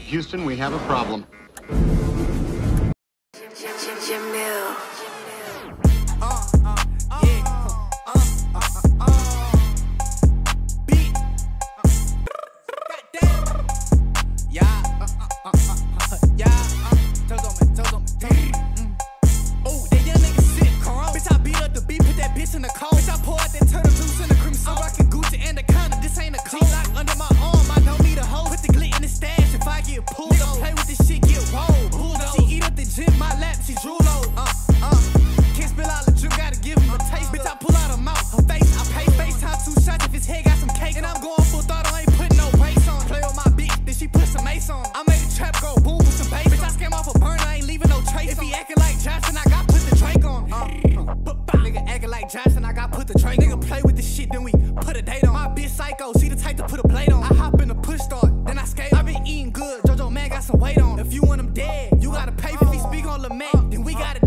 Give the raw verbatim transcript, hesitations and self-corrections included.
Houston, we have a problem. In the cold, bitch, I pour out that turtle juice in the cream sauce. I'm rockin' Gucci and the Conda, this ain't a coat. G-Lock under my arm, I don't need a hoe. Put the glit in the stash if I get pulled. Nigga play with this shit, get rolled. Bulldoze. She eat up the gym, my lap, she drool low. Uh, uh, can't spill all the drip, gotta give him a taste. Bitch, I pull out her mouth, her face, I pay FaceTime two shots if his head got some cake. And I'm going full throttle, I ain't putting no brakes on. Play with my bitch, then she put some mace on. I made the trap go boom with some bass. Bitch, I scam off a burner, I ain't leaving no trace. If he acting like Johnson, I got put the Drake on. Uh, uh, Nigga acting like Johnson, I got put the Drake. Nigga play with this shit, then we put a date on. My bitch psycho, she the type to put a blade on. I hop in the push start, then I skate. I been eating good, JoJo man got some weight on. If you want him dead, you gotta pay. If he speak on Lamar, then we gotta